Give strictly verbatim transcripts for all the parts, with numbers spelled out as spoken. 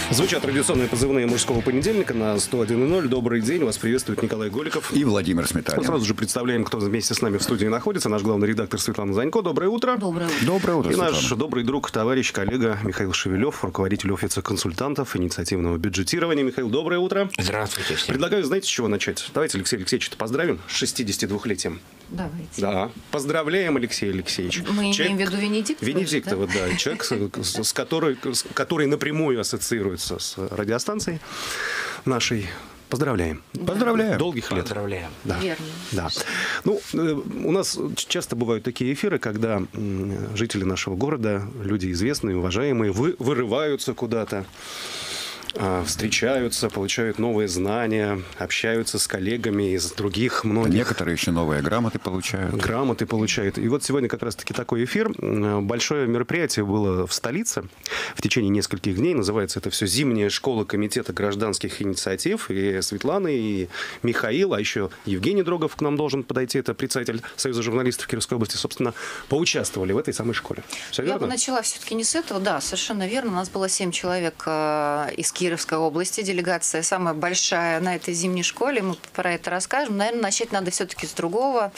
Звучат традиционные позывные мужского понедельника на сто один и ноль. Добрый день. Вас приветствует Николай Голиков. И Владимир Сметанин. Сразу же представляем, кто вместе с нами в студии находится. Наш главный редактор Светлана Занько. Доброе утро. Доброе утро. Доброе утро, И Светлана. наш добрый друг, товарищ, коллега Михаил Шевелев, руководитель офиса консультантов инициативного бюджетирования. Михаил, доброе утро. Здравствуйте всем. Предлагаю, знаете, с чего начать? Давайте Алексея Алексеевича поздравим с шестидесятидвухлетием. Давайте. Да. Поздравляем, Алексей Алексеевич. Мы Человек... имеем в виду Венедиктова. Венедиктова, да. да. Человек, с, с которой, с, который напрямую ассоциируется с радиостанцией нашей. Поздравляем. Поздравляем. Долгих лет. Поздравляем. Да. Верно. Да. Ну, у нас часто бывают такие эфиры, когда жители нашего города, люди известные, уважаемые, вы, вырываются куда-то, встречаются, получают новые знания, общаются с коллегами из других многих. Некоторые еще новые грамоты получают. Грамоты получают. И вот сегодня как раз-таки такой эфир. Большое мероприятие было в столице в течение нескольких дней. Называется это все «Зимняя школа комитета гражданских инициатив». И Светлана, и Михаил, а еще Евгений Дрогов к нам должен подойти. Это председатель Союза журналистов Кировской области. Собственно, поучаствовали в этой самой школе. Все верно? Я бы начала все-таки не с этого. Да, совершенно верно. У нас было семь человек из Кировской области, делегация самая большая на этой зимней школе, мы про это расскажем. Наверное, начать надо все-таки с другого.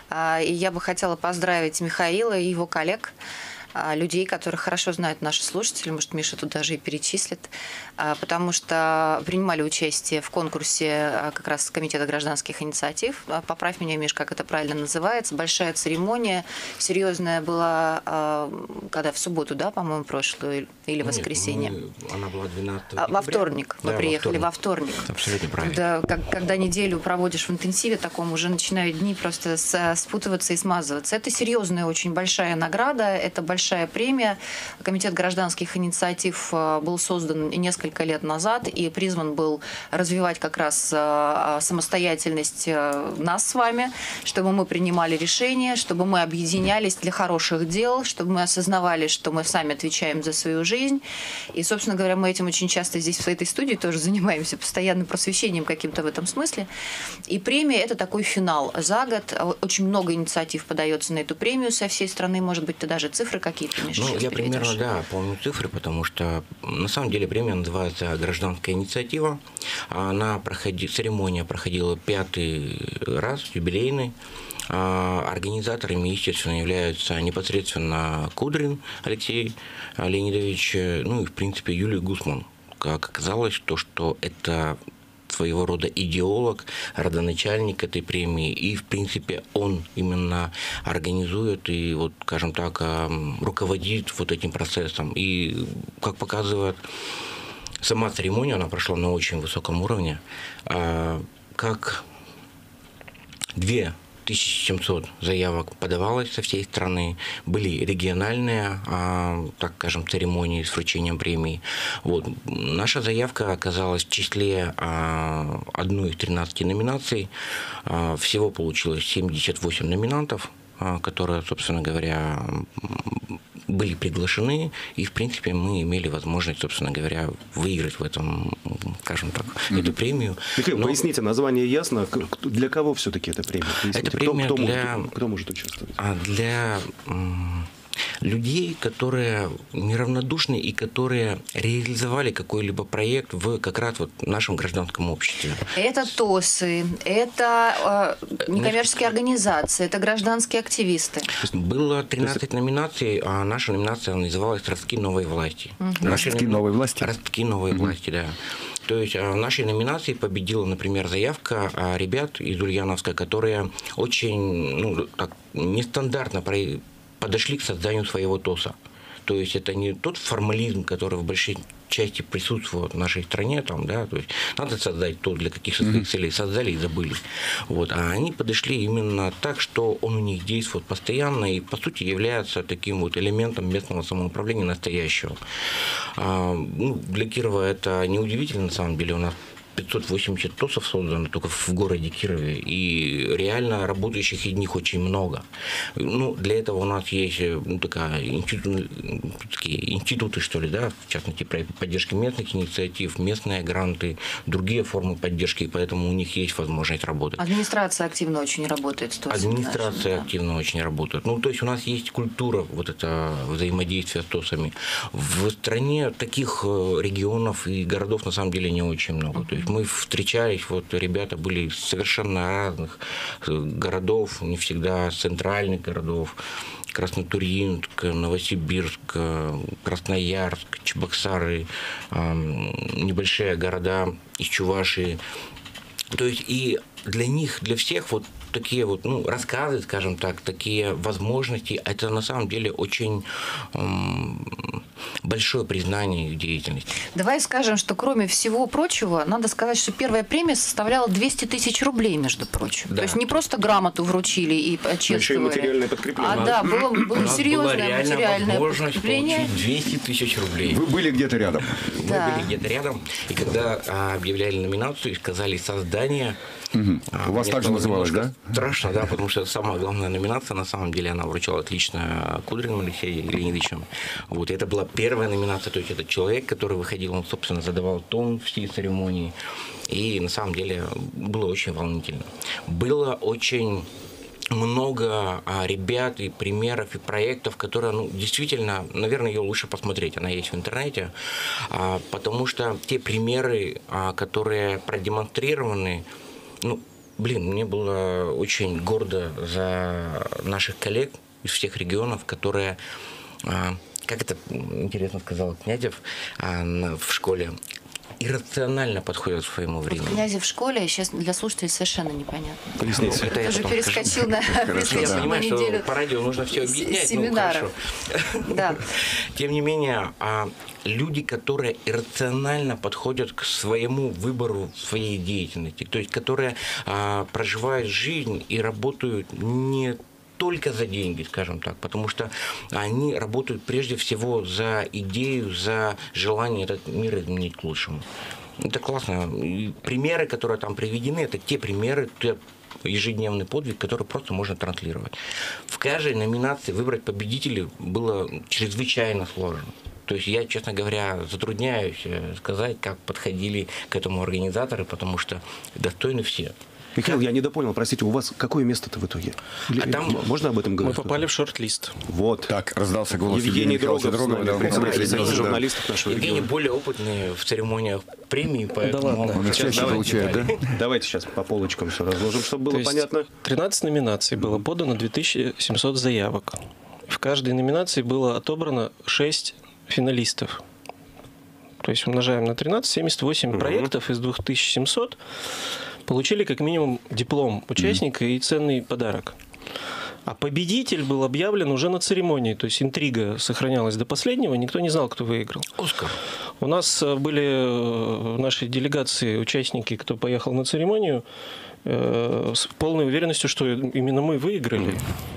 И я бы хотела поздравить Михаила и его коллег, людей, которых хорошо знают наши слушатели, может, Миша тут даже и перечислит, потому что принимали участие в конкурсе как раз Комитета гражданских инициатив. Поправь меня, Миш, как это правильно называется. Большая церемония, серьезная была, когда в субботу, да, по-моему, прошлую, или в воскресенье? Нет, мы, она была двенадцатого декабря. Во вторник. Мы да, приехали во вторник. во вторник. Абсолютно правильно. Когда, как, когда неделю проводишь в интенсиве таком, уже начинают дни просто спутываться и смазываться. Это серьезная, очень большая награда, это большая премия. Комитет гражданских инициатив был создан несколько лет назад и призван был развивать как раз самостоятельность нас с вами, чтобы мы принимали решения, чтобы мы объединялись для хороших дел, чтобы мы осознавали, что мы сами отвечаем за свою жизнь. И, собственно говоря, мы этим очень часто здесь в этой студии тоже занимаемся, постоянным просвещением каким-то в этом смысле. И премия – это такой финал за год. Очень много инициатив подается на эту премию со всей страны. Может быть, ты даже цифры какие-то. Ну, я примерно, да, помню цифры, потому что на самом деле премия называется «Гражданская инициатива». Она проходила, церемония проходила пятый раз, юбилейный. Организаторами, естественно, являются непосредственно Кудрин Алексей Леонидович, ну и, в принципе, Юлия Гусман. Как оказалось, то, что это своего рода идеолог, родоначальник этой премии, и, в принципе, он именно организует и, вот, скажем так, руководит вот этим процессом. И, как показывает сама церемония, она прошла на очень высоком уровне, как две тысячи семьсот заявок подавалось со всей страны, были региональные, так скажем, церемонии с вручением премий. Вот. Наша заявка оказалась в числе одной из тринадцати номинаций. Всего получилось семьдесят восемь номинантов, которые, собственно говоря, были приглашены, и, в принципе, мы имели возможность, собственно говоря, выиграть в этом, скажем так, mm-hmm. эту премию. Михаил, Но... поясните, название ясно. Для кого все-таки эта премия? Поясните, это премия кто, кто, для... может, кто может участвовать? Для людей, которые неравнодушны и которые реализовали какой-либо проект в как раз вот нашем гражданском обществе. Это ТОСы, это э, некоммерческие организации, это гражданские активисты. Было тринадцать номинаций, а наша номинация называлась «Ростки новой власти». Угу. «Ростки новой власти»? «Ростки новой угу. власти», да. То есть в нашей номинации победила, например, заявка ребят из Ульяновска, которые очень, ну, так, нестандартно подошли к созданию своего ТОСа. То есть это не тот формализм, который в большей части присутствует в нашей стране, там, да, то есть надо создать то, для каких-то своих mm-hmm. целей, создали и забыли. Вот. А они подошли именно так, что он у них действует постоянно и, по сути, является таким вот элементом местного самоуправления настоящего. А, ну, для Кирова это неудивительно, на самом деле, у нас пятьсот восемьдесят ТОСов создано только в городе Кирове, и реально работающих из них очень много. Ну, для этого у нас есть ну, такая, институт, такие институты, что ли, да, в частности, поддержки местных инициатив, местные гранты, другие формы поддержки, и поэтому у них есть возможность работать. Администрация активно очень работает с ТОСами. Администрация нашими, да. активно очень работает. Ну, то есть у нас есть культура вот это взаимодействия с ТОСами. В стране таких регионов и городов на самом деле не очень много. То есть мы встречались, вот ребята были из совершенно разных городов, не всегда центральных городов. Краснотурьинск, Новосибирск, Красноярск, Чебоксары, небольшие города из Чувашии. То есть и для них, для всех вот такие вот ну, рассказы, скажем так, такие возможности, это на самом деле очень эм, большое признание их деятельности. Давай скажем, что кроме всего прочего, надо сказать, что первая премия составляла двести тысяч рублей, между прочим. Да. То есть не просто грамоту вручили и почествовали. Еще и материальное подкрепление. А, да, было, было серьезное материальное подкрепление. Получить двести тысяч рублей. Вы были где-то рядом. Мы Да. были где-то рядом, и когда а, объявляли номинацию и сказали создание, Угу. а, У вас мне так же стало называлось, да? немножко страшно, да, потому что это самая главная номинация, на самом деле, она вручала отлично Кудриным Алексеем Леонидовичем. Вот, и это была первая номинация, то есть это человек, который выходил, он, собственно, задавал тон всей церемонии, и на самом деле было очень волнительно. Было очень много а, ребят и примеров и проектов, которые, ну, действительно, наверное, ее лучше посмотреть, она есть в интернете, а, потому что те примеры, а, которые продемонстрированы, ну, блин, мне было очень гордо за наших коллег из всех регионов, которые, а, как это интересно сказал Князев а, на, в школе, иррационально подходят к своему времени. Князев в школе сейчас для слушателей совершенно непонятно. Поясните. Это я Тоже потом перескочил скажу. на Я предыдущую понимаю, что неделю по радио нужно все объединять. семинара. Ну, хорошо. Да. Тем не менее, а, люди, которые иррационально подходят к своему выбору своей деятельности, то есть которые а, проживают жизнь и работают не только за деньги, скажем так, потому что они работают прежде всего за идею, за желание этот мир изменить к лучшему. Это классно. И примеры, которые там приведены, это те примеры, те ежедневный подвиг, который просто можно транслировать. В каждой номинации выбрать победителей было чрезвычайно сложно. То есть я, честно говоря, затрудняюсь сказать, как подходили к этому организаторы, потому что достойны все. Михаил, я недопонял, простите, у вас какое место-то в итоге? Или, А там можно об этом Мы говорить? попали в шорт-лист. Вот. Так, раздался голос Евгений Евгения Михайловича Дрогов, Дрогова, да, председатель да, Союза да. журналистов нашего Евгений региона. более опытный в церемониях премии, поэтому... ладно. Он их чаще Давайте, получает, да? Давайте сейчас по полочкам все разложим, чтобы было То есть понятно. тринадцать номинаций было подано две тысячи семьсот заявок. В каждой номинации было отобрано шесть финалистов. То есть умножаем на тринадцать, семьдесят восемь Мгм. проектов из две тысячи семьсот получили как минимум диплом участника и ценный подарок. А победитель был объявлен уже на церемонии, то есть интрига сохранялась до последнего, никто не знал, кто выиграл. Оскар. У нас э, были э, в нашей делегации участники, кто поехал на церемонию, э, с полной уверенностью, что именно мы выиграли.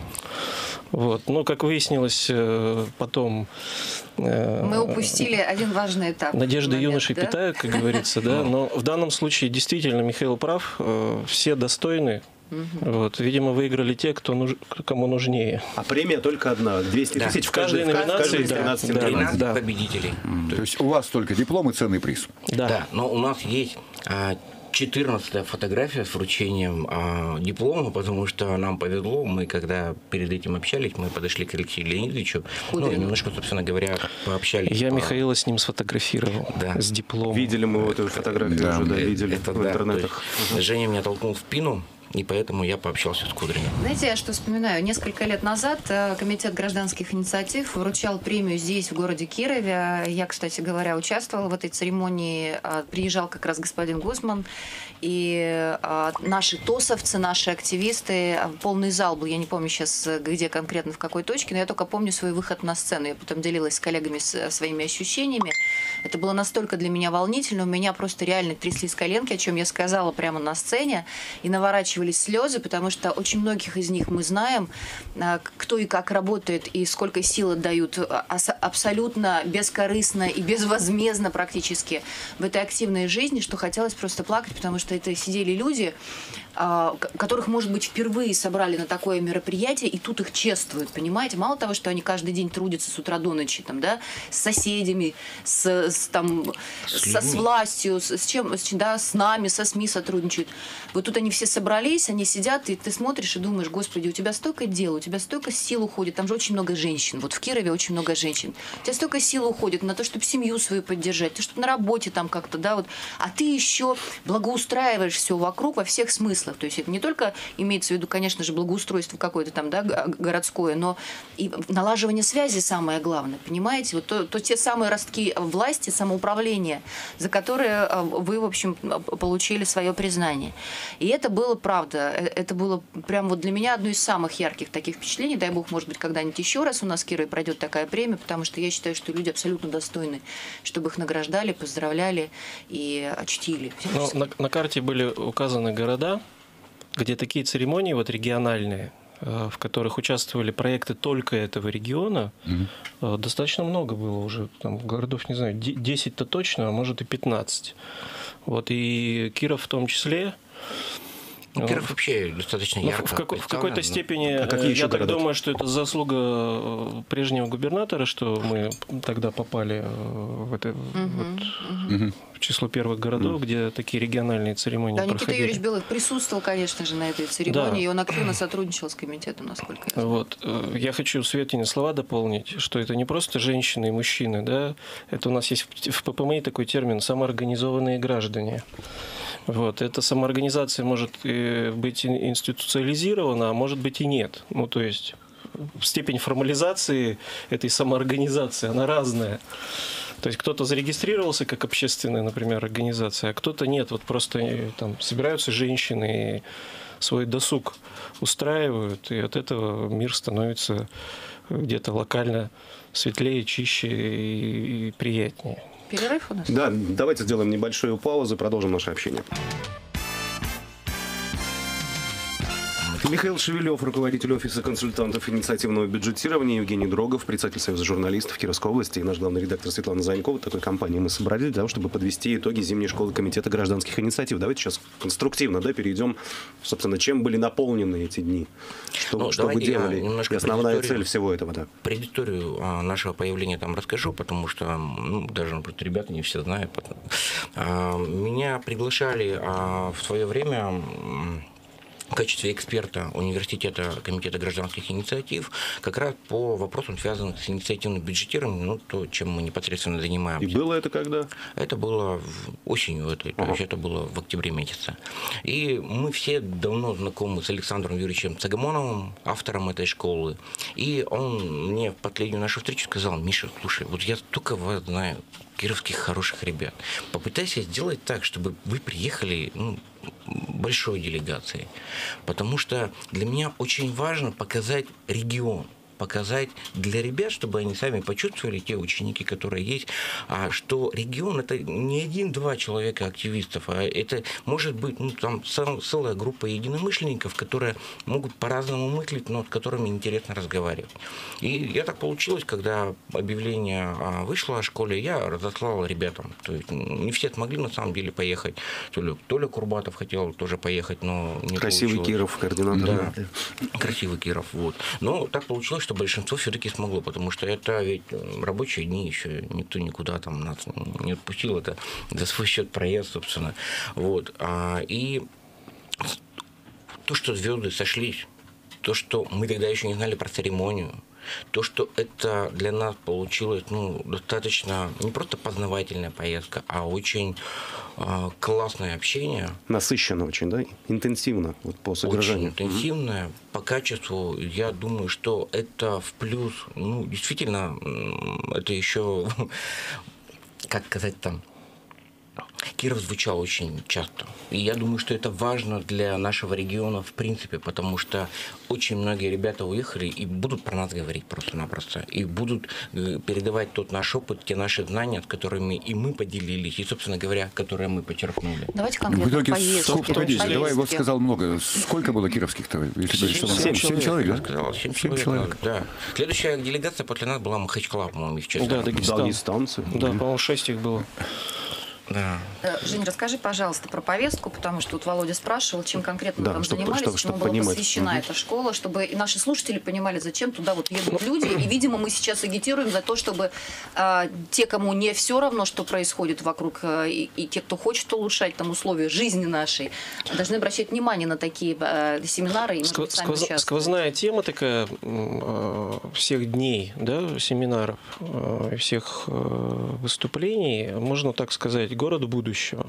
Вот. Но, как выяснилось, э, потом... э, Мы упустили один важный этап. Надежды момент, юношей да? питают, как говорится, да. Но в данном случае действительно Михаил прав, э, все достойны. Вот. Видимо, выиграли те, кто нуж... кому нужнее. А премия только одна. двести Да. тысяч в В каждой каждой, в каждой номинации, из да. тринадцати Да. номинаций. тринадцать Да. победителей. То есть у вас только диплом и ценный приз. Да. Да, но у нас есть а, четырнадцатая фотография с вручением а, диплома, потому что нам повезло, мы когда перед этим общались, мы подошли к Алексею Леонидовичу, ну, Кудрину. немножко, собственно говоря, пообщались. Я по- Михаила с ним сфотографировал, Да. с дипломом. Видели мы вот эту фотографию Да. уже, да, Э, видели это в да, интернетах. то есть Женя меня толкнул в спину, и поэтому я пообщался с Кудриным. Знаете, я что вспоминаю? Несколько лет назад э, Комитет гражданских инициатив вручал премию здесь, в городе Кирове. Я, кстати говоря, участвовала в этой церемонии. Э, Приезжал как раз господин Гусман. И э, наши тосовцы, наши активисты, э, полный зал был. Я не помню сейчас, э, где конкретно, в какой точке, но я только помню свой выход на сцену. Я потом делилась с коллегами с, э, своими ощущениями. Это было настолько для меня волнительно. У меня просто реально тряслись коленки, о чем я сказала прямо на сцене. И наворачивая наворачивались слезы, потому что очень многих из них мы знаем, кто и как работает, и сколько сил отдают абсолютно бескорыстно и безвозмездно практически в этой активной жизни, что хотелось просто плакать, потому что это сидели люди, которых, может быть, впервые собрали на такое мероприятие, и тут их чествуют, понимаете? Мало того, что они каждый день трудятся с утра до ночи, там, да, с соседями, с, с, там, с, с властью, с, с чем, с, да, с нами, со СМИ сотрудничают. Вот тут они все собрались, они сидят, и ты смотришь и думаешь, господи, у тебя столько дел, у тебя столько сил уходит, там же очень много женщин, вот в Кирове очень много женщин, у тебя столько сил уходит на то, чтобы семью свою поддержать, то, чтобы на работе там как-то, да, вот, а ты еще благоустраиваешь все вокруг во всех смыслах. То есть это не только имеется в виду, конечно же, благоустройство какое-то там, да, городское, но и налаживание связи самое главное, понимаете? Вот то, то те самые ростки власти, самоуправления, за которые вы, в общем, получили свое признание. И это было правда. Это было прям вот для меня одно из самых ярких таких впечатлений. Дай бог, может быть, когда-нибудь еще раз у нас в Кирове пройдет такая премия, потому что я считаю, что люди абсолютно достойны, чтобы их награждали, поздравляли и чтили. Но на, на карте были указаны города, где такие церемонии вот региональные, в которых участвовали проекты только этого региона, mm-hmm. достаточно много было уже. Там городов, не знаю, десять-то точно, а может и пятнадцать. Вот, и Киров в том числе. Ну, Киров вообще достаточно ярко. В, какой, в какой-то степени, а какие еще я города? так думаю, что это заслуга прежнего губернатора, что мы тогда попали в, это, uh-huh, вот, uh-huh. в число первых городов, uh-huh. где такие региональные церемонии да, проходили. Никита Юрьевич Белых присутствовал, конечно же, на этой церемонии, да. и он активно сотрудничал с комитетом, насколько я знаю. Вот. Я хочу Светине слова дополнить, что это не просто женщины и мужчины, да? Это у нас есть в ППМИ такой термин «самоорганизованные граждане». Вот. Эта самоорганизация может быть институциализирована, а может быть и нет. Ну, то есть степень формализации этой самоорганизации, она разная. То есть кто-то зарегистрировался как общественная, например, организация, а кто-то нет. Вот просто там собираются женщины и свой досуг устраивают, и от этого мир становится где-то локально светлее, чище и приятнее. Перерыв у нас? Да, давайте сделаем небольшую паузу и продолжим наше общение. Михаил Шевелев, руководитель офиса консультантов инициативного бюджетирования, Евгений Дрогов, председатель Союза журналистов Кировской области, и наш главный редактор Светлана Занькова. Такой компании мы собрались для того, чтобы подвести итоги зимней школы комитета гражданских инициатив. Давайте сейчас конструктивно, да, перейдем, собственно, чем были наполнены эти дни, что, ну, что вы делали, и основная цель всего этого. Да. Предысторию нашего появления там расскажу, потому что ну, даже например, ребята не все знают. Меня приглашали в свое время в качестве эксперта университета комитета гражданских инициатив как раз по вопросам, связанным с инициативным бюджетированием, ну, то, чем мы непосредственно занимаемся. И было это когда? Это было осенью, этой, ага. то есть это было в октябре месяце. И мы все давно знакомы с Александром Юрьевичем Цагамоновым, автором этой школы. И он мне в последнюю нашу встречу сказал: Миша, слушай, вот я только вас знаю, кировских хороших ребят. Попытайся сделать так, чтобы вы приехали ну, большой делегацией. Потому что для меня очень важно показать регион. Показать для ребят, чтобы они сами почувствовали, те ученики, которые есть, что регион – это не один-два человека активистов, а это может быть ну, там целая группа единомышленников, которые могут по-разному мыслить, но с которыми интересно разговаривать. И я так получилось, когда объявление вышло о школе, я разослал ребятам. То есть не все смогли на самом деле поехать. Толя, Толя Курбатов хотел тоже поехать, но не Красивый получилось. Киров, координатор. Да, красивый Киров. Вот. Но так получилось, что большинство все-таки смогло, потому что это ведь рабочие дни, еще никто никуда там нас не отпустил, это за свой счет проезд, собственно. Вот. И то, что звезды сошлись, то, что мы тогда еще не знали про церемонию, то, что это для нас получилось ну, достаточно не просто познавательная поездка, а очень э, классное общение. Насыщенно очень, да? Интенсивно вот, по содержанию. Очень интенсивное. Mm-hmm. По качеству, я думаю, что это в плюс. Ну, действительно, это еще, как сказать там, Киров звучал очень часто. И я думаю, что это важно для нашего региона в принципе, потому что очень многие ребята уехали и будут про нас говорить просто-напросто. И будут передавать тот наш опыт, те наши знания, с которыми и мы поделились, и, собственно говоря, которые мы подчеркнули. Давайте конкретно в итоге, поездки. сколько, погодите, поездки. давай, вот сказал много. Сколько было кировских-то? Если Семь, что, семь семь человек, да? Сказал, семь, Семь человек, человек. Да. Следующая делегация после нас была Махачкала, по-моему, их честно. Да, Дагестан. Дагестанцы. Да, по-моему, шесть их было. Да. Жень, расскажи, пожалуйста, про повестку, потому что тут Володя спрашивал, чем конкретно Да, вы там чтоб- занимались, чтоб- чему чтоб была понимать. посвящена Мгм. эта школа, чтобы и наши слушатели понимали, зачем туда вот едут люди. И, видимо, мы сейчас агитируем за то, чтобы э, те, кому не все равно, что происходит вокруг, э, и, и те, кто хочет улучшать там условия жизни нашей, должны обращать внимание на такие э, семинары. И, может быть, сами Сквоз- участвовать. сквозная тема такая э, всех дней, да, семинаров, э, всех э, выступлений, можно так сказать, город будущего.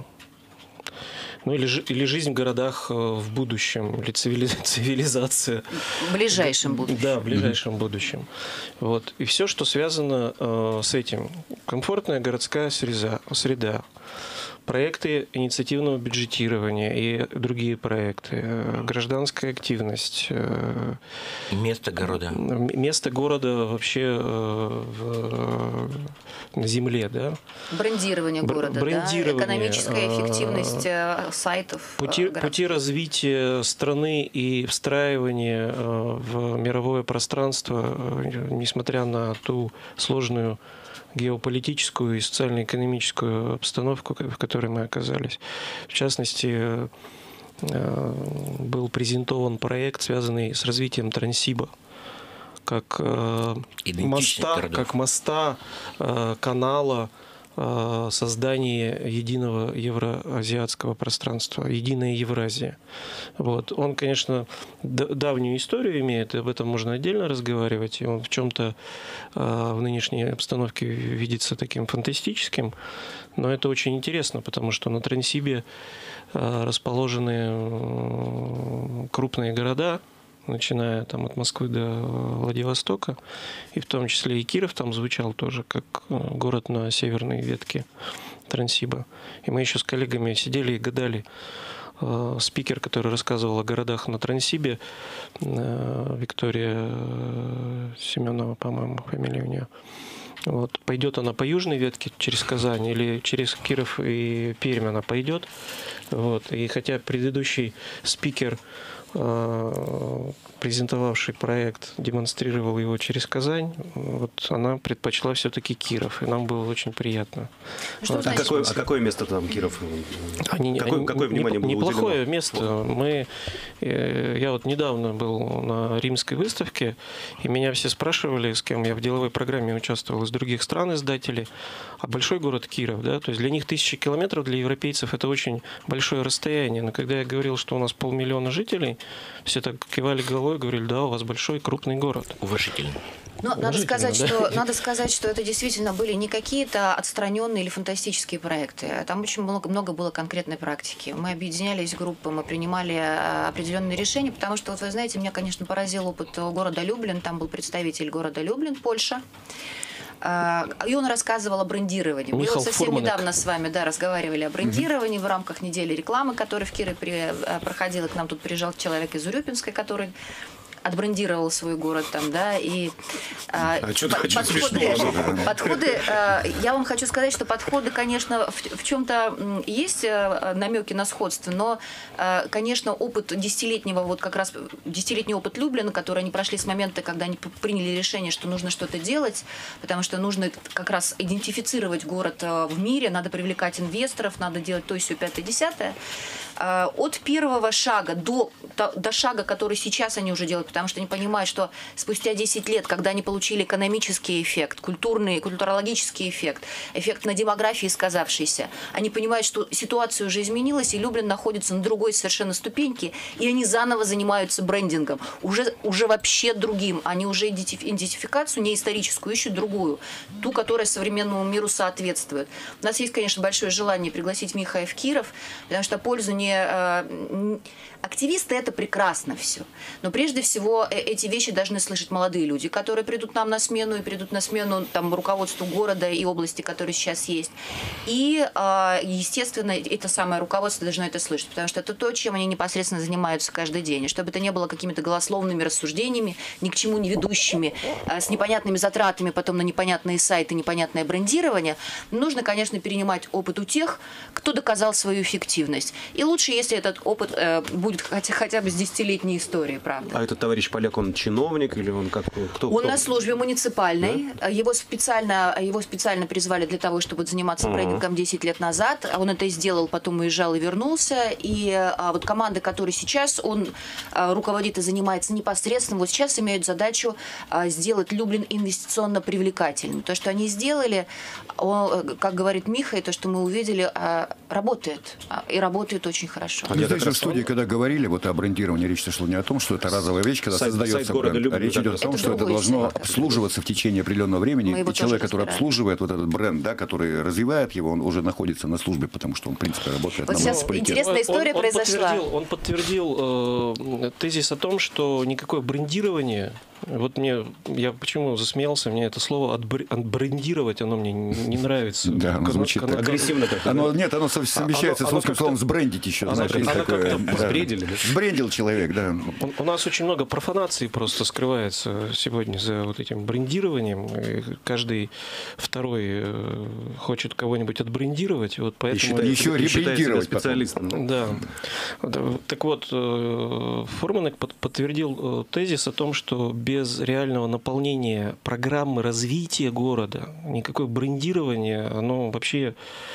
Ну или, жи- или жизнь в городах э, в будущем, или цивили- цивилизация. В ближайшем будущем. Да, в ближайшем будущем. Вот. И все, что связано э, с этим. Комфортная городская среда, среда, проекты инициативного бюджетирования и другие проекты, э, гражданская активность, э, Место города. м- место города вообще э, в, на земле, да? Брендирование Бр- города, брендирование, да? Экономическая а, эффективность э, сайтов. э, Пути, городских. пути развития страны и встраивания э, в мировое пространство, э, несмотря на ту сложную геополитическую и социально-экономическую обстановку, в которой мы оказались. В частности, э, был презентован проект, связанный с развитием Транссиба, как э, Идентичность моста, городов. как моста, э, канала, э, создание единого евроазиатского пространства, единая Евразия. Вот. Он, конечно, д- давнюю историю имеет, и об этом можно отдельно разговаривать, и он в чем-то э, в нынешней обстановке видится таким фантастическим, но это очень интересно, потому что на Транссибе э, расположены э, крупные города, начиная там от Москвы до Владивостока, и в том числе и Киров там звучал тоже как э, город на северной ветке Транссиба. И мы еще с коллегами сидели и гадали. Э, Спикер, который рассказывал о городах на Транссибе, э, Виктория э, Семенова, по-моему, фамилия у нее. Вот. Пойдет она по южной ветке через Казань или через Киров и Пермь она пойдет. Вот. И хотя предыдущий спикер, презентовавший проект, демонстрировал его через Казань, вот она предпочла все-таки Киров, и нам было очень приятно. Что Вот. А значит? какое, а какое место там Киров? Они- какое, они- какое внимание неп- было Неплохое уделено? место. Мы, э, я вот недавно был на римской выставке, и меня все спрашивали, с кем я в деловой программе участвовал из других стран издателей, а большой город Киров, да, то есть для них тысячи километров, для европейцев это очень большое расстояние. Но когда я говорил, что у нас полмиллиона жителей, все так кивали головой и говорили, да, у вас большой крупный город. Уважительно. Но надо Уважительно, сказать, да. что, надо сказать, что это действительно были не какие-то отстраненные или фантастические проекты. Там очень много, много было конкретной практики. Мы объединялись в группы, мы принимали а, определенные решения, потому что, вот вы знаете, меня, конечно, поразил опыт города Люблин. Там был представитель города Люблин, Польша. А, И он рассказывал о брендировании. Мы Михал вот совсем Фурманек. недавно с вами да, разговаривали о брендировании в рамках недели рекламы, которая в Кирове при- проходила. К нам тут приезжал человек из Урюпинска, который отбрендировал свой город там, да, и а, А что-то под- очень подходы, смешно. подходы, а, я вам хочу сказать, что подходы, конечно, в, в чем-то есть а, намеки на сходство, но, а, конечно, опыт десятилетнего, вот как раз десятилетний опыт Люблина, который они прошли с момента, когда они приняли решение, что нужно что-то делать, потому что нужно как раз идентифицировать город а, в мире, надо привлекать инвесторов, надо делать то, сё, пятое, десятое. А, От первого шага до, до, до шага, который сейчас они уже делают, потому что они понимают, что спустя десять лет, когда они получили экономический эффект, культурный, культурологический эффект, эффект на демографии сказавшийся, они понимают, что ситуация уже изменилась, и Люблин находится на другой совершенно ступеньке, и они заново занимаются брендингом, уже, уже вообще другим. Они уже идентиф- идентификацию не историческую ищут, другую, ту, которая современному миру соответствует. У нас есть, конечно, большое желание пригласить Михаила в Киров, потому что пользу не... э, Активисты – это прекрасно все. Но прежде всего эти вещи должны слышать молодые люди, которые придут нам на смену и придут на смену там, руководству города и области, которые сейчас есть. И, естественно, это самое руководство должно это слышать, потому что это то, чем они непосредственно занимаются каждый день. И чтобы это не было какими-то голословными рассуждениями, ни к чему не ведущими, с непонятными затратами потом на непонятные сайты, непонятное брендирование, нужно, конечно, перенимать опыт у тех, кто доказал свою эффективность. И лучше, если этот опыт э, будет хотя, хотя бы с десятилетней историей, правда. А этот товарищ поляк, он чиновник или он как кто? Он кто? на службе муниципальной. Да? Его специально, его специально призвали для того, чтобы заниматься uh-huh. брендингом десять лет назад. Он это сделал, потом уезжал и вернулся. И а, вот команда, которая сейчас, он а, руководит и занимается непосредственно, вот сейчас имеют задачу а, сделать Люблин инвестиционно привлекательным. То, что они сделали, он, как говорит Миха, и то, что мы увидели, а, работает. А, и работает очень хорошо. А здесь в студии, когда говорили вот о брендировании, речь шла не о том, что это разовая вещь, когда сайт, создается сайт бренд, Люблин, а речь идет о том, это что это должно сайт, обслуживаться в течение определенного времени. И человек, который обслуживает вот этот бренд, да, который развивает его, он уже находится на службе, потому что он, в принципе, работает вот на муниципалитете. Интересная история он, он произошла. Подтвердил, он подтвердил э, тезис о том, что никакое брендирование. Вот мне, я почему засмеялся, мне это слово отбрендировать, оно мне не нравится. Да, оно звучит оно, агрессивно как-то. Оно, нет, оно совмещается оно, с русским словом «сбрендить» еще. Оно, знаешь, оно такое, да. Сбредили. Сбрендил человек, да. У, у нас очень много профанаций просто скрывается сегодня за вот этим брендированием. И каждый второй э, хочет кого-нибудь отбрендировать. Вот поэтому и еще ребрендировать специалистом. Да. Так вот, э, Фурманек подтвердил тезис о том, что без реального наполнения программы развития города никакое брендирование, оно вообще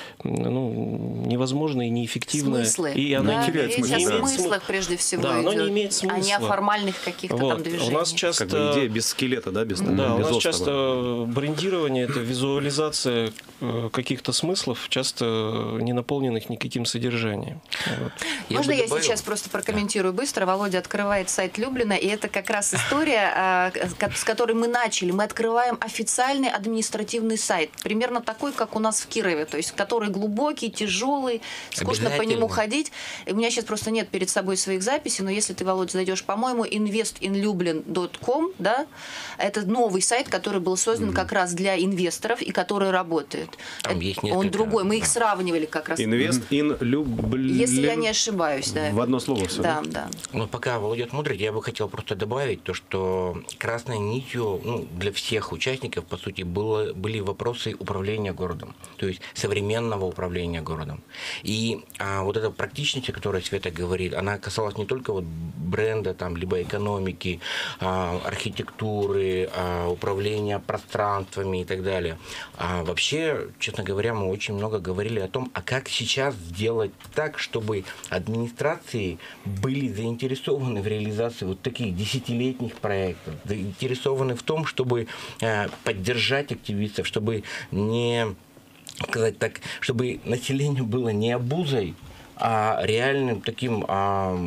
ну, невозможно и неэффективно. Смыслы. И оно да, не теряет смысла. О смысла. смыслах прежде всего да, идет, оно не имеет смысла. А не о формальных каких-то вот. там движениях. У нас часто... Как бы идея без скелета, да, без, да, без у нас остова. часто брендирование – это визуализация каких-то смыслов, часто не наполненных никаким содержанием. Вот. Я Можно я добавил? сейчас просто прокомментирую быстро? Володя открывает сайт Люблина, и это как раз история, с которой мы начали. Мы открываем официальный административный сайт, примерно такой, как у нас в Кирове, то есть который глубокий, тяжелый, скучно по нему ходить. И у меня сейчас просто нет перед собой своих записей, но если ты, Володя, зайдешь, по-моему, инвест ин люблин точка ком, да, это новый сайт, который был создан mm-hmm. как раз для инвесторов и который работает. Там есть несколько... Он другой, мы их сравнивали как раз. Инвест ин люблин. Если я не ошибаюсь, да. В одно слово все. Да, да. Но пока Володя отмудрит, я бы хотел просто добавить то, что красной нитью ну, для всех участников, по сути, было, были вопросы управления городом, то есть современного управления городом. И а, вот эта практичность, о которой Света говорит, она касалась не только вот бренда, там, либо экономики, а, архитектуры, а, управления пространствами и так далее. А вообще, честно говоря, мы очень много говорили о том, а как сейчас сделать так, чтобы администрации были заинтересованы в реализации вот таких десятилетних проектов, заинтересованы в том, чтобы э, поддержать активистов, чтобы не сказать так, чтобы население было не обузой, а реальным таким, а,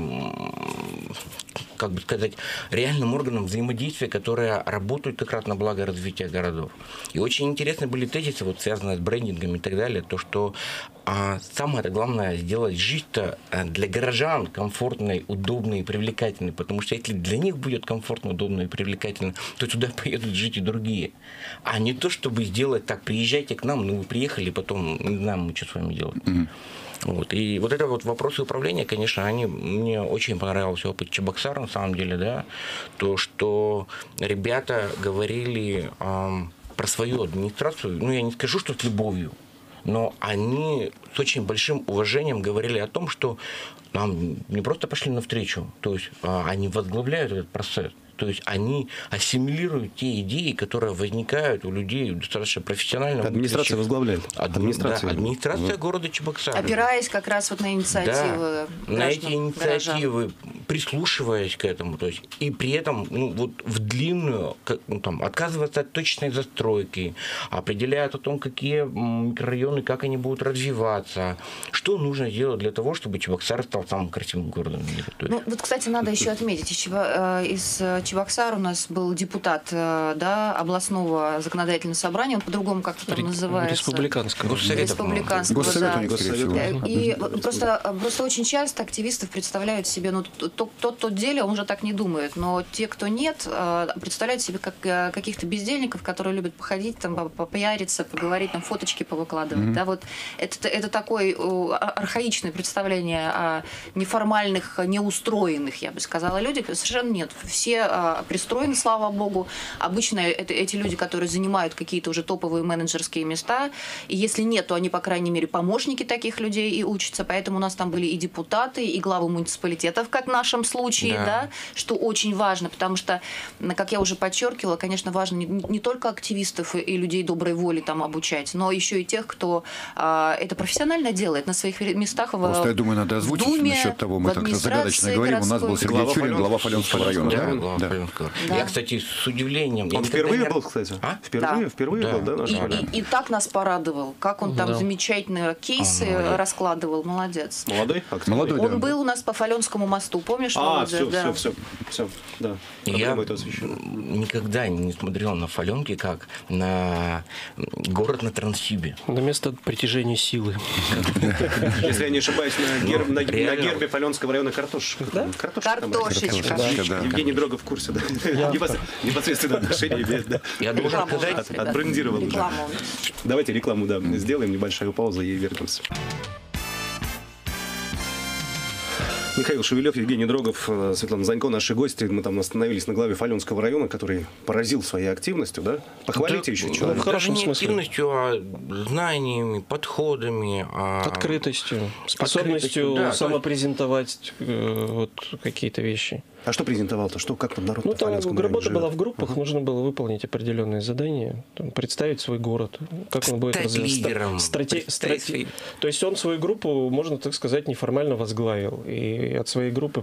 как бы сказать, реальным органом взаимодействия, которые работают как раз на благо развития городов. И очень интересны были тезисы, вот, связанные с брендингом и так далее, то, что а, самое главное сделать жизнь-то для горожан комфортной, удобной и привлекательной, потому что если для них будет комфортно, удобно и привлекательно, то туда поедут жить и другие. А не то, чтобы сделать так, приезжайте к нам, ну вы приехали, потом не знаем, мы что с вами делать. Mm-hmm. Вот. И вот это вот вопросы управления, конечно, они, мне очень понравился опыт Чебоксар, на самом деле, да, то, что ребята говорили э, про свою администрацию, ну, я не скажу, что с любовью, но они с очень большим уважением говорили о том, что нам не просто пошли навстречу, то есть э, они возглавляют этот процесс. То есть они ассимилируют те идеи, которые возникают у людей достаточно профессионально. Администрация возглавляет. Администрация, да, администрация города Чебоксары. Опираясь как раз вот на инициативы. Да, на эти инициативы, горожан. Прислушиваясь к этому. То есть, и при этом ну, вот в длинную, как, ну, там, отказываться от точной застройки, определяют о том, какие микрорайоны, как они будут развиваться, что нужно сделать для того, чтобы Чебоксары стал самым красивым городом в мире. Ну, вот, кстати, надо еще отметить, из Чебоксар у нас был депутат, да, областного законодательного собрания, он по-другому как-то там называется. Республиканского. Республиканского, да. Госсовета. И просто, просто очень часто активистов представляют себе, ну, тот, тот, тот деле, он уже так не думает, но те, кто нет, представляют себе как каких-то бездельников, которые любят походить, там, попиариться, поговорить, там, фоточки повыкладывать, mm-hmm. да, вот это, это такое архаичное представление о неформальных, неустроенных, я бы сказала, людях. Совершенно нет. Все а, пристроены, слава богу. Обычно это эти люди, которые занимают какие-то уже топовые менеджерские места. И если нет, то они, по крайней мере, помощники таких людей и учатся. Поэтому у нас там были и депутаты, и главы муниципалитетов, как в нашем случае, да. Да, что очень важно, потому что, как я уже подчеркивала, конечно, важно не, не только активистов и людей доброй воли там обучать, но еще и тех, кто а, это профессионально делает на своих местах. Просто, в, я думаю, надо озвучить Думе, насчет того, мы так загадочно говорим. У нас был Сергей глава Чурин, глава Фаленского района. Да, да, да. Да. Я, кстати, с удивлением... Он впервые не... был, кстати? А? Впервые, да. впервые да. был, да? И, и, и так нас порадовал, как он там да. замечательные кейсы а, раскладывал. Молодец. Молодой? Молодой, Он да. был у нас по Фаленскому мосту, помнишь? А, все, да. все, все, все, да. Я никогда не смотрел на Фаленки как на город на Транссибе. На место притяжения силы. Если я не ошибаюсь, на, герб, на, на гербе Фаленского района картошечка. Да? Картошечка. Картошечка. Да, да. Евгений Дрогов в курсе, да. Непосредственно отношение имеет, да. Я должен сказать, отбрендировал уже. Давайте рекламу, да, сделаем, небольшую паузу и вернемся. Михаил Шевелев, Евгений Дрогов, Светлана Занько, наши гости. Мы там остановились на главе Фаленского района, который поразил своей активностью, да? Похвалите да, еще человека. В хорошем смысле. Активностью, а знаниями, подходами. А... Открытостью, способностью да, самопрезентовать э, вот, какие-то вещи. А что презентовал-то? Что, как там народ ну, там работа живет? была в группах, uh-huh. нужно было выполнить определенные задания, там, представить свой город, как он будет развиваться. Страте... Страте... То есть он свою группу, можно так сказать, неформально возглавил. И от своей группы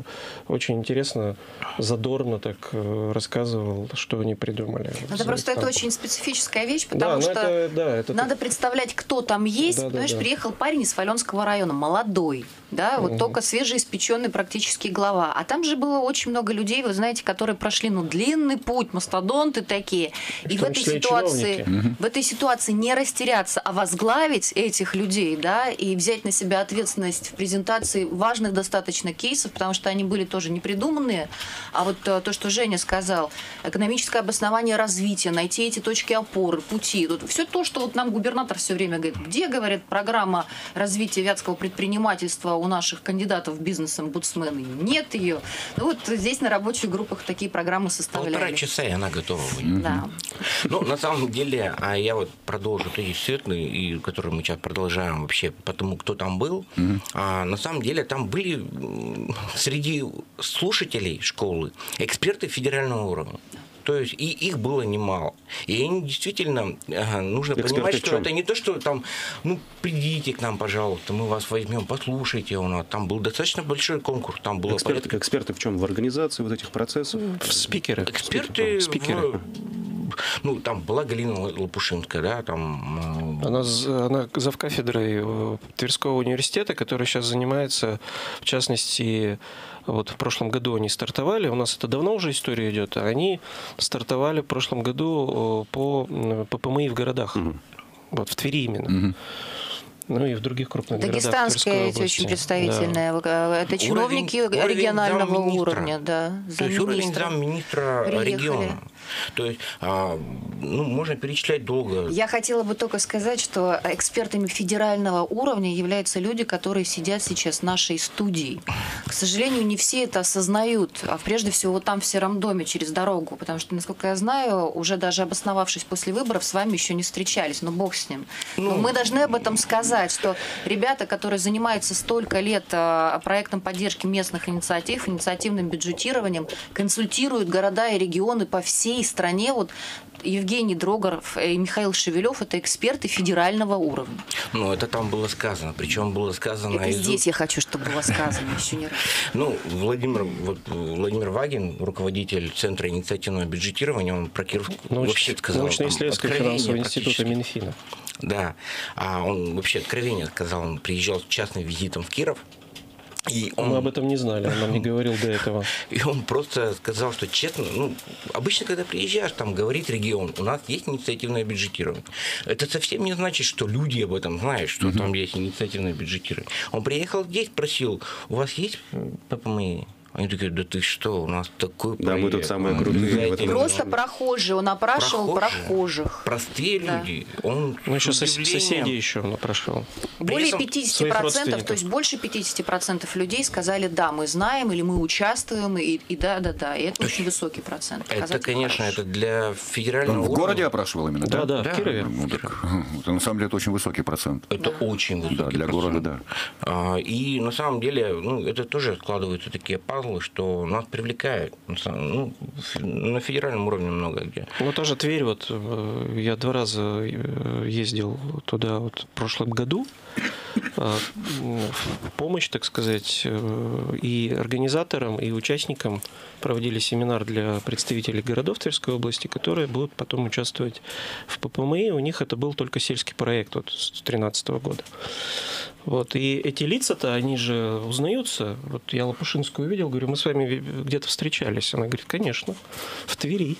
очень интересно, задорно так рассказывал, что они придумали. Это просто это очень специфическая вещь, потому да, что это, да, это надо так... представлять, кто там есть. Да, Понимаешь, да, да. приехал парень из Фаленского района, молодой, да, вот uh-huh. только свежеиспеченный практически глава. А там же было очень много людей, вы знаете, которые прошли ну, длинный путь, мастодонты такие. И в, в этой ситуации, угу. в этой ситуации не растеряться, а возглавить этих людей, да, и взять на себя ответственность в презентации важных достаточно кейсов, потому что они были тоже не придуманные. А вот то, что Женя сказал, экономическое обоснование развития, найти эти точки опоры, пути. Вот все то, что вот нам губернатор все время говорит, где, говорит, программа развития вятского предпринимательства у наших кандидатов в бизнес-омбудсмены? Нет ее. Ну вот здесь на рабочих группах такие программы составляли. Полтора часа, и она готова будет. Да. Ну, на самом деле, а я вот продолжу эти светлые, и которые мы сейчас продолжаем вообще по тому, кто там был. Mm-hmm. А, на самом деле там были среди слушателей школы эксперты федерального уровня. То есть и их было немало. И они действительно, ага, нужно Эксперты понимать, что это не то, что там, ну, придите к нам, пожалуйста, мы вас возьмем, послушайте у нас. Там был достаточно большой конкурс. Там было эксперты, порядка... эксперты в чем? В организации вот этих процессов? Спикеры. Эксперты. Спикеры. В... Ну, там была Галина Лопушинская, да, там... Она, она завкафедрой Тверского университета, которая сейчас занимается, в частности, вот в прошлом году они стартовали, у нас это давно уже история идет, а они стартовали в прошлом году по ППМИ в городах, угу. вот в Твери именно. Угу. Ну и в других крупных Дагестанская городах. Дагестанская очень представительная. Да. Это чиновники уровень, регионального уровень уровня. Да, То есть уровень замминистра региона. То есть, а, ну, можно перечислять долго. Я хотела бы только сказать, что экспертами федерального уровня являются люди, которые сидят сейчас в нашей студии. К сожалению, не все это осознают, а прежде всего вот там в Сером доме через дорогу, потому что, насколько я знаю, уже даже обосновавшись после выборов, с вами еще не встречались, но бог с ним. Но ну, мы должны об этом сказать, что ребята, которые занимаются столько лет проектом поддержки местных инициатив, инициативным бюджетированием, консультируют города и регионы по всей стране. Вот Евгений Дрогов и Михаил Шевелев – это эксперты федерального уровня. Ну, это там было сказано. Причем было сказано... Это из... здесь я хочу, чтобы было сказано еще не раз. Ну, Владимир, вот, Владимир Вагин, руководитель Центра инициативного бюджетирования, он про Киров Науч... вообще сказал... Научно-исследовательского финансового института Минфина. Да. А он вообще откровение сказал. Он приезжал с частным визитом в Киров. И он... Мы об этом не знали, он нам не говорил до этого. И он просто сказал, что честно, ну, обычно, когда приезжаешь, там говорит регион, у нас есть инициативное бюджетирование. Это совсем не значит, что люди об этом знают, что uh-huh. там есть инициативное бюджетирование. Он приехал здесь, спросил, у вас есть ППМИ? Они такие, да ты что, у нас такой проект. Да, мы тут самые крутые. Просто прохожие, он опрашивал прохожие, прохожих. Простые да. люди. Он ну, еще соседи еще он опрашивал. Более пятьдесят процентов, то есть больше пятьдесят процентов людей сказали, да, мы знаем, или мы участвуем, и, и да, да, да. И это очень высокий процент. Это, конечно, хороший. Это для федерального он уровня. В городе опрашивал именно, да? Да, да, да в Кирове. Ну, так, это, на самом деле это очень высокий процент. Это да. очень высокий да, для процент. города, да. И на самом деле, ну, это тоже складываются такие пазлы, что нас привлекают. Ну, на федеральном уровне много где. Ну, та же Тверь, вот я два раза ездил туда вот в прошлом году в помощь, так сказать, и организаторам, и участникам проводили семинар для представителей городов Тверской области, которые будут потом участвовать в ППМИ. У них это был только сельский проект вот, с две тысячи тринадцатого года. Вот. И эти лица-то, они же узнаются. Вот я Лопушинскую увидел, говорю, мы с вами где-то встречались. Она говорит, конечно, в Твери.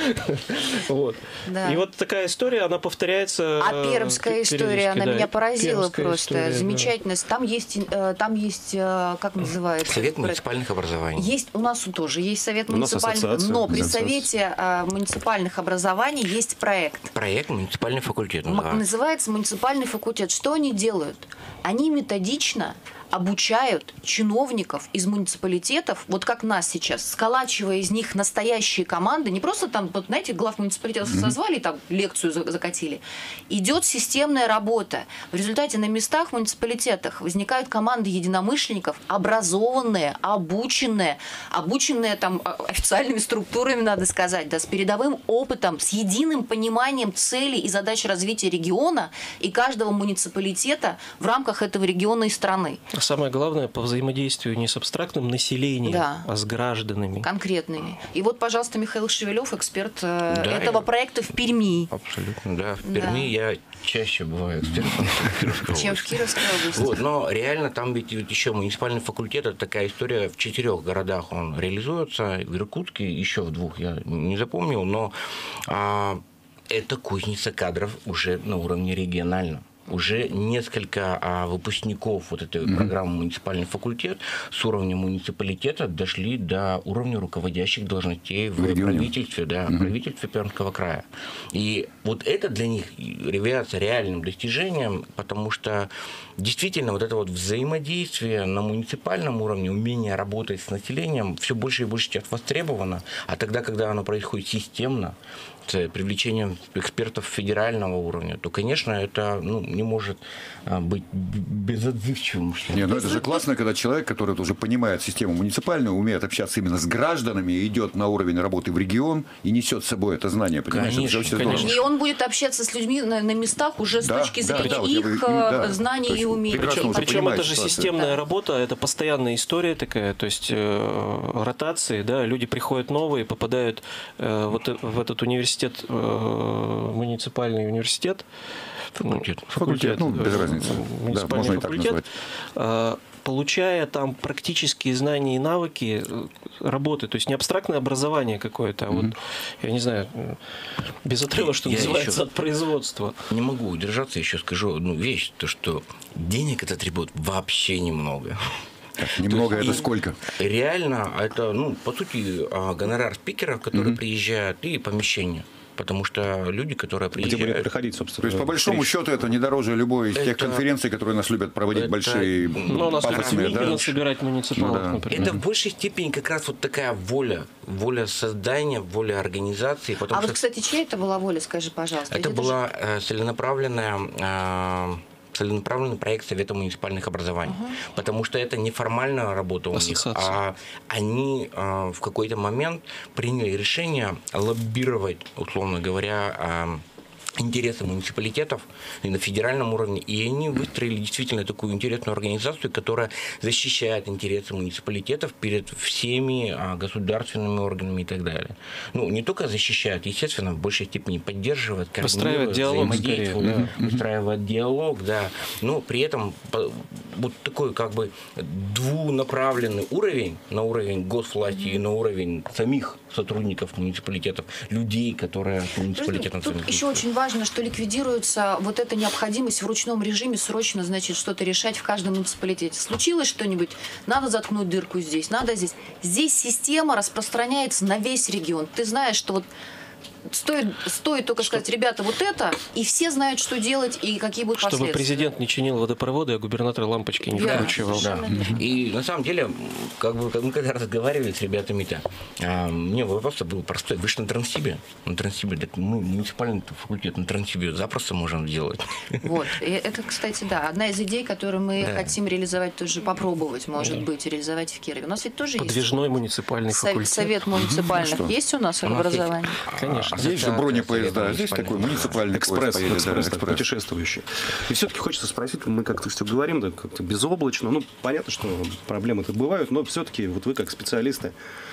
Вот. И вот такая история, она повторяется. А пермская история, она меня поразила просто. Замечательность. Там есть, там есть, как называется? Совет муниципальных образований. Есть, у нас тоже есть совет муниципальных, но при совете муниципальных образований есть проект. Проект «Муниципальный факультет». Называется «Муниципальный факультет». Что они делают? Они методично обучают чиновников из муниципалитетов, вот как нас сейчас, сколачивая из них настоящие команды, не просто там, вот, знаете, глав муниципалитетов mm-hmm. созвали и там лекцию закатили. Идет системная работа. В результате на местах в муниципалитетах возникают команды единомышленников, образованные, обученные, обученные там официальными структурами, надо сказать, да, с передовым опытом, с единым пониманием целей и задач развития региона и каждого муниципалитета в рамках этого региона и страны. Самое главное, по взаимодействию не с абстрактным населением, да. а с гражданами. Конкретными. И вот, пожалуйста, Михаил Шевелев, эксперт да, этого я... проекта в Перми. Абсолютно, да. В Перми да. я чаще бываю экспертом, чем в Кировской области. Вот, но реально там ведь еще муниципальный факультет, это такая история, в четырех городах он реализуется, в Иркутске, еще в двух, я не запомнил, но а, это кузница кадров уже на уровне региональном. Уже несколько а, выпускников вот этой mm-hmm. программы «Муниципальный факультет» с уровня муниципалитета дошли до уровня руководящих должностей в, в правительстве, да, mm-hmm. в правительстве Пермского края. И вот это для них является реальным достижением, потому что действительно вот это вот взаимодействие на муниципальном уровне, умение работать с населением все больше и больше сейчас востребовано, а тогда, когда оно происходит системно, с привлечением экспертов федерального уровня, то, конечно, это ну, не может быть безотзывчивым. Нет, ну это же классно, когда человек, который уже понимает систему муниципальную, умеет общаться именно с гражданами, идет на уровень работы в регион и несет с собой это знание. Понимаешь? Конечно, это конечно. И он будет общаться с людьми на, на местах уже с да, точки зрения да, их да, знаний и умений. Причем, причем это же ситуацию. системная да. работа, это постоянная история такая, то есть э, ротации, да, люди приходят новые, попадают э, вот в этот университет, э, муниципальный университет, факультет, факультет, ну без разницы, да, можно и так назвать. Получая там практические знания и навыки работы, то есть не абстрактное образование какое-то, а mm-hmm. вот, я не знаю, без отрыва, что я называется, от производства. Не могу удержаться, еще скажу одну вещь, то что денег это требует вообще немного. Так, немного это сколько? Реально, это, ну, по сути, гонорар спикеров, которые mm-hmm. приезжают, и помещение. Потому что люди, которые приезжают... Где будет проходить, собственно. То есть, по большому встреч... счету, это не дороже любой из это... тех конференций, которые нас любят проводить это... пафосные, большие, ну, у нас пафосные, да? собирать муниципалов, ну, да. например. Это в большей степени как раз вот такая воля. Воля создания, воля организации. А что... вот, кстати, чья это была воля, скажи, пожалуйста? Это была же... целенаправленная... целенаправленный проект Совета муниципальных образований. Uh-huh. Потому что это неформальная работа у Ассоциация. них, а они а, в какой-то момент приняли решение лоббировать, условно говоря, а, интересы муниципалитетов и на федеральном уровне, и они выстроили действительно такую интересную организацию, которая защищает интересы муниципалитетов перед всеми а, государственными органами и так далее. Ну, не только защищает, естественно, в большей степени поддерживает, выстраивает диалог, взаимодействует, да, выстраивает диалог, да, но при этом вот такой как бы двунаправленный уровень, на уровень госвласти mm-hmm. и на уровень самих сотрудников муниципалитетов, людей, которые муниципалитетом Тут еще очень важно, что ликвидируется вот эта необходимость в ручном режиме срочно, значит, что-то решать в каждом муниципалитете. Случилось что-нибудь, надо заткнуть дырку здесь, надо здесь. Здесь система распространяется на весь регион. Ты знаешь, что вот Стоит, стоит только что... сказать, ребята, вот это, и все знают, что делать и какие будут Чтобы последствия. Чтобы президент не чинил водопроводы, а губернатор лампочки не да, вкручивал. Да. И на самом деле, как бы, мы когда разговаривали с ребятами-то, а, мне вопрос был простой. Вы же на Транссибе. На Транссибе, так мы муниципальный факультет на Транссибе запросто можем сделать. Вот. И это, кстати, да, одна из идей, которую мы да. хотим реализовать, тоже попробовать, может да. быть, реализовать в Кирове. У нас ведь тоже Подвижной есть. муниципальный факультет. Совет муниципальных ну, есть у нас в образовании? Конечно. Здесь же бронепоезда, здесь такой муниципальный экспресс, поезд поедет, экспресс, да, экспресс. Путешествующий. И все-таки хочется спросить, мы как-то все говорим, да, как-то безоблачно. Ну, понятно, что проблемы-то бывают, но все-таки вот вы как специалисты,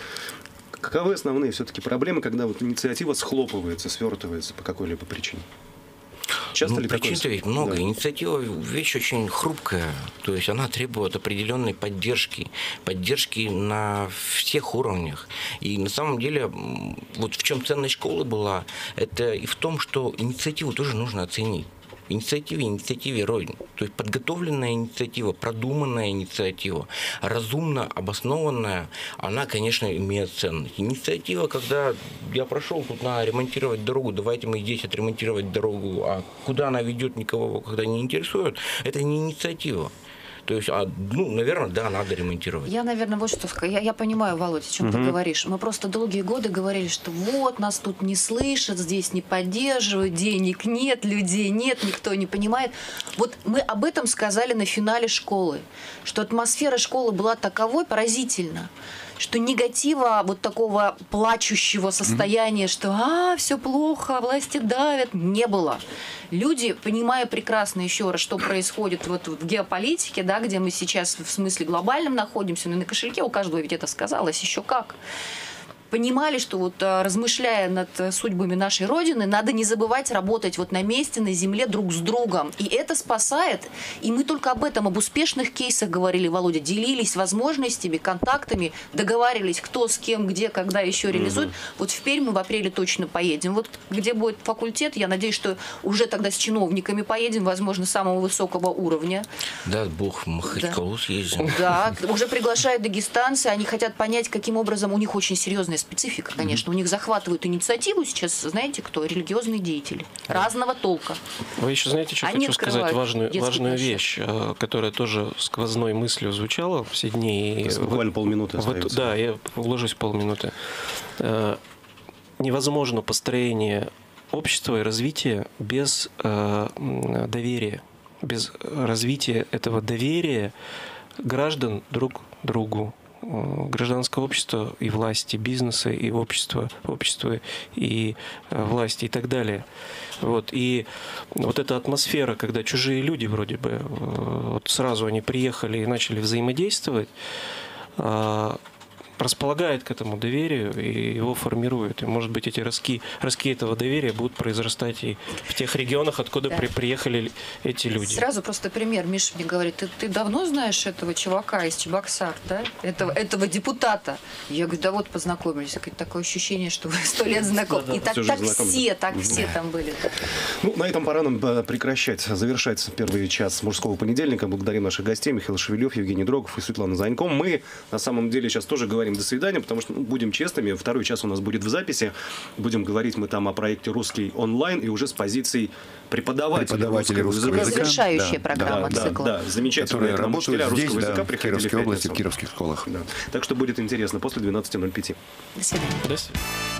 каковы основные все-таки проблемы, когда вот инициатива схлопывается, свертывается по какой-либо причине? Часто ну, ли причин-то ведь много. Да. Инициатива вещь очень хрупкая. То есть она требует определенной поддержки. Поддержки на всех уровнях. И на самом деле, вот в чем ценность школы была, это и в том, что инициативу тоже нужно оценить. Инициативе, инициативе рознь. То есть подготовленная инициатива, продуманная инициатива, разумно обоснованная, она, конечно, имеет ценность. Инициатива, когда я прошел, тут надо ремонтировать дорогу, давайте мы здесь отремонтировать дорогу, а куда она ведет, никого когда не интересует, это не инициатива. То есть, а, ну, наверное, да, надо ремонтировать. Я, наверное, вот что сказать. Я, я понимаю, Володь, о чем угу. ты говоришь. Мы просто долгие годы говорили, что вот, нас тут не слышат, здесь не поддерживают, денег нет, людей нет, никто не понимает. Вот мы об этом сказали на финале школы, что атмосфера школы была таковой, поразительно, что негатива, вот такого плачущего состояния, что а, все плохо, власти давят, не было. Люди, понимая прекрасно еще раз, что происходит вот в геополитике, да, где мы сейчас в смысле глобальном находимся, но на кошельке у каждого ведь это сказалось еще как. Понимали, что вот размышляя над судьбами нашей Родины, надо не забывать работать вот на месте, на земле друг с другом. И это спасает. И мы только об этом, об успешных кейсах говорили, Володя, делились возможностями, контактами, договаривались, кто с кем, где, когда еще реализует. Угу. Вот в Пермь мы в апреле точно поедем. Вот где будет факультет, я надеюсь, что уже тогда с чиновниками поедем, возможно, самого высокого уровня. Да, Бог, мы хоть кого съездим. Да, уже приглашают дагестанцы, они хотят понять, каким образом, у них очень серьезная специфика, конечно. У них захватывают инициативу сейчас, знаете кто? Религиозные деятели. Разного толка. Вы еще знаете, что Они хочу сказать? Важную, важную вещь, которая тоже сквозной мыслью звучала все дни. Буквально вот, полминуты остается. Вот, да, я уложусь в полминуты. Невозможно построение общества и развития без доверия, без развития этого доверия граждан друг другу. Гражданское общество и власти, бизнеса и общества, общества и власти и так далее. Вот. И вот эта атмосфера, когда чужие люди вроде бы вот сразу они приехали и начали взаимодействовать, располагает к этому доверию и его формирует. И, может быть, эти ростки, ростки этого доверия будут произрастать и в тех регионах, откуда да. при, приехали эти люди. Сразу просто пример. Миша мне говорит, ты, ты давно знаешь этого чувака из Чебоксар, да? Этого, этого депутата? Я говорю, да вот познакомились. Такое ощущение, что вы сто лет знакомы. И так, так все, так все там были. Ну, на этом пора нам прекращать, завершать первый час мужского понедельника. Благодарим наших гостей Михаил Шевелев, Евгений Дрогов и Светлана Занько. Мы, на самом деле, сейчас тоже говорим до свидания, потому что, ну, будем честными, второй час у нас будет в записи. Будем говорить мы там о проекте «Русский онлайн» и уже с позицией преподавателей, преподавателей русского языка. Завершающая да, программа да, цикла. Да, да, замечательно. Которые работают здесь, русского да, языка в Кировской области, в кировских школах. Да. Так что будет интересно после двенадцати ноль пять. До свидания. До свидания.